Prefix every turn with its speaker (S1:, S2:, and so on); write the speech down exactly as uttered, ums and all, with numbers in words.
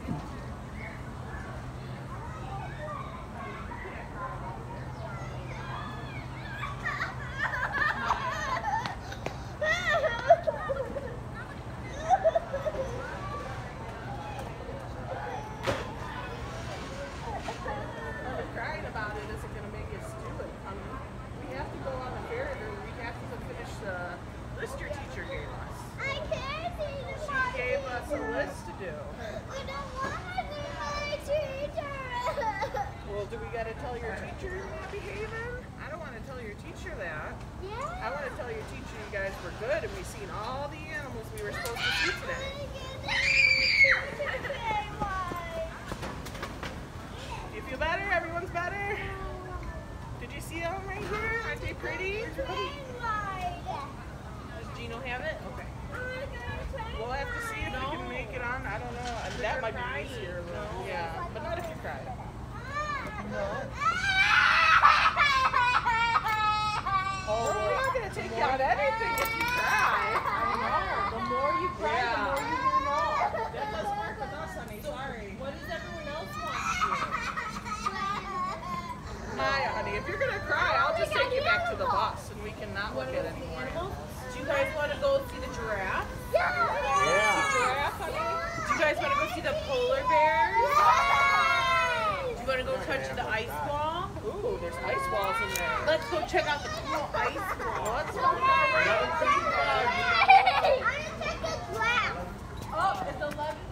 S1: Well, do we got to tell your teacher you're not behaving? I don't want to tell your teacher that.
S2: Yeah.
S1: I want to tell your teacher you guys were good and we seen all the animals we were supposed to see today. Do you feel better? Everyone's better? Did you see them right here? Aren't they pretty? Does Gino have it? Okay. We'll have to see if we can make it on. I don't know. I mean, that might be easier. No. Yeah, but not if you cry. No. Oh, we're not going to take you out anything if you cry.
S3: I know. The more you cry,
S1: Yeah.
S3: the more you learn all.
S1: That doesn't work with us, honey. Sorry.
S3: What does everyone else want to do?
S1: Maya, honey, if you're going to cry, I'll just take you back to the bus and we can not look at any more.
S3: Do you guys want to go see the giraffe?
S2: Yeah.
S3: See giraffe, honey? Do you guys want to go see the polar bears? Do you want to go touch the ice wall?
S1: Ooh, there's ice walls in there.
S3: Let's go check out the cool ice wall.
S1: Let's go down right.
S2: I'm gonna take a draft.
S3: Oh, it's eleven